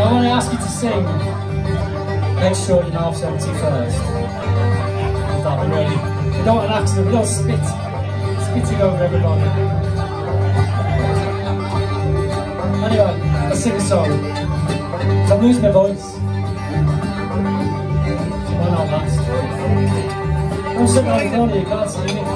Now when I ask you to sing, make sure you know off 70 first. That'll be ready. We don't want an accident, we don't spitting over everybody. Anyway, let's sing a song. I'm losing my voice. Why not last? I'm sitting on the corner, you can't see me.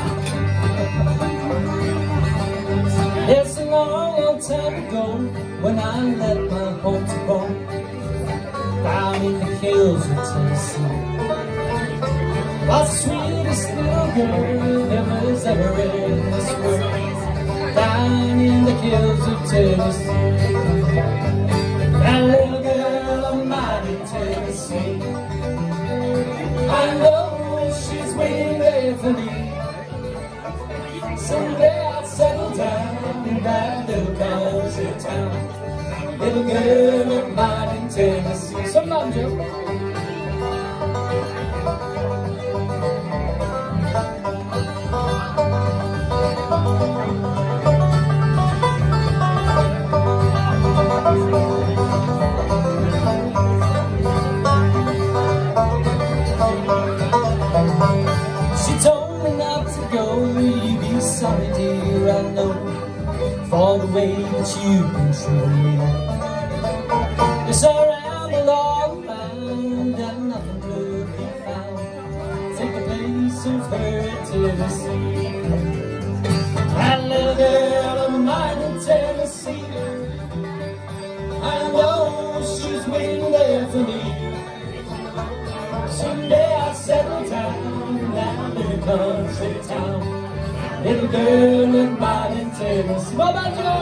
It's a long time ago when I left my home to roam down in the hills of Tennessee. The sweetest little girl there was ever in this world, down in the hills of Tennessee. That little girl of mine in Tennessee, I know she's waiting there for me. Someday I'll settle down in that little country town, little girl of mine in Tennessee. Sometimes, Joe. She told me not to go, you'd be sorry dear, I know, for the way that you've been treating me. You surround the long land and nothing could be found, take the place of her in Tennessee. That little girl of mine in Tennessee, I know she's waiting there for me. Someday I'll settle down in that little country town, little girl of mine in Tennessee. What about you?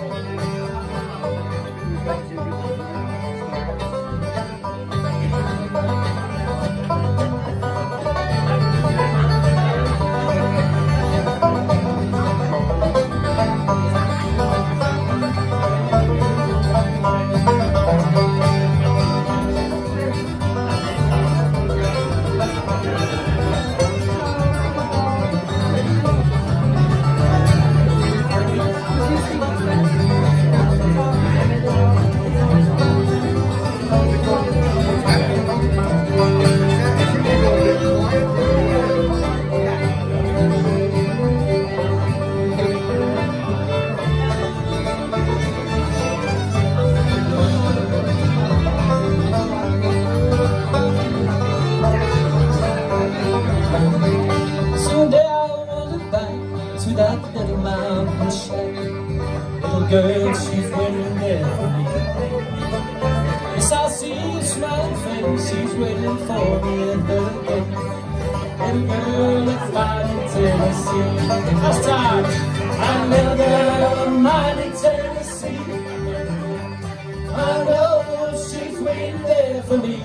That little mountain shack, little girl, she's waiting there for me. Yes, I see your smiling face, she's waiting for me at the gate. Little girl of mine in Tennessee. Last time, that little girl of mine in Tennessee, I know she's waiting there for me.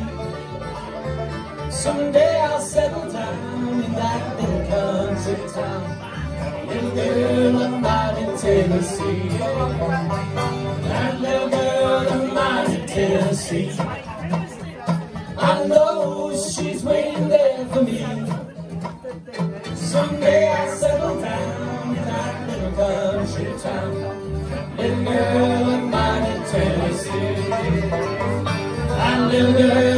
Someday I'll settle down in that little country town, little girl of mine in Tennessee. That little girl of mine in Tennessee, I know she's waiting there for me. Someday I'll settle down in that little country town, little girl of mine in Tennessee. That little girl